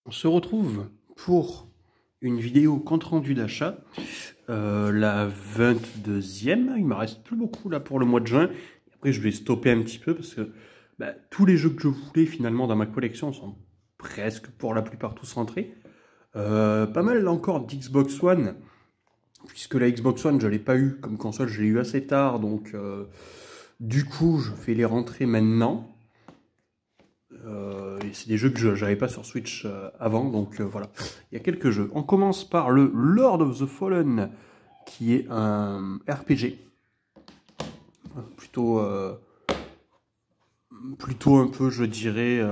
On se retrouve pour une vidéo compte rendu d'achat, la 22e. Il me reste plus beaucoup là pour le mois de juin. Après, je vais stopper un petit peu parce que tous les jeux que je voulais finalement dans ma collection sont presque pour la plupart tous rentrés. Pas mal encore d'Xbox One, puisque la Xbox One je l'ai pas eu comme console, je l'ai eu assez tard, donc du coup je fais les rentrées maintenant. Et c'est des jeux que je n'avais pas sur Switch avant, donc voilà. Il y a quelques jeux. On commence par le Lord of the Fallen, qui est un RPG. Plutôt un peu, je dirais,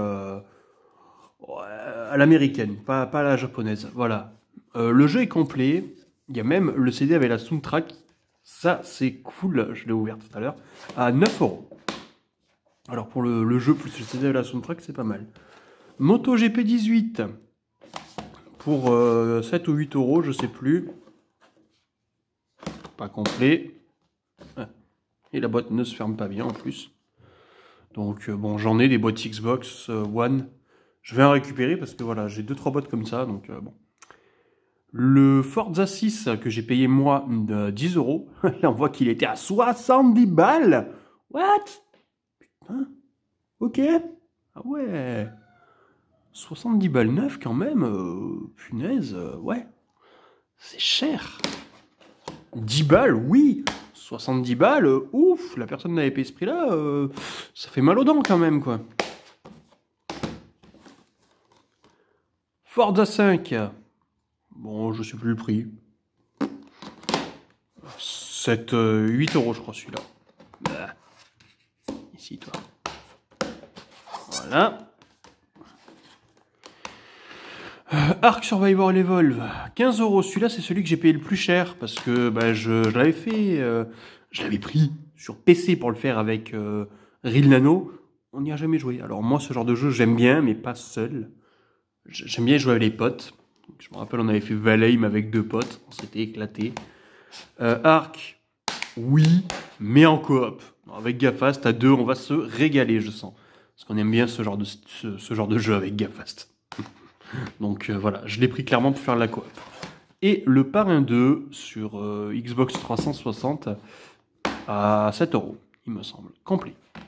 à l'américaine, pas à la japonaise. Voilà. Le jeu est complet. Il y a même le CD avec la soundtrack. Ça, c'est cool. Je l'ai ouvert tout à l'heure. À 9 €. Alors pour le jeu plus le CD avec la soundtrack, c'est pas mal. MotoGP 18 pour 7 ou 8 €, je sais plus. Pas complet. Et la boîte ne se ferme pas bien en plus. Donc bon, j'en ai des boîtes Xbox One. Je vais en récupérer parce que voilà, j'ai 2-3 boîtes comme ça. Donc bon. Le Forza 6 que j'ai payé moi de 10 €. Là on voit qu'il était à 70 balles. What? Putain. Ok. Ah ouais. 70 balles neuf quand même, punaise, ouais, c'est cher. 10 balles, oui. 70 balles, ouf, la personne n'avait pas ce prix-là, ça fait mal aux dents quand même, quoi. Forza 5, bon, je sais plus le prix. 8 € je crois celui-là. Ici, toi. Voilà. Ark Survivor Evolve, 15 €. Celui-là, c'est celui que j'ai payé le plus cher parce que je l'avais fait, je l'avais pris sur PC pour le faire avec Real Nano. On n'y a jamais joué. Alors moi, ce genre de jeu, j'aime bien, mais pas seul. J'aime bien jouer avec les potes. Je me rappelle, on avait fait Valheim avec 2 potes, on s'était éclaté. Ark, oui, mais en coop. Avec Gafast, à 2, on va se régaler, je sens. Parce qu'on aime bien ce genre de jeu avec Gafast. Donc voilà, je l'ai pris clairement pour faire la coop. Et le Parrain 2 sur Xbox 360 à 7 €, il me semble, complet.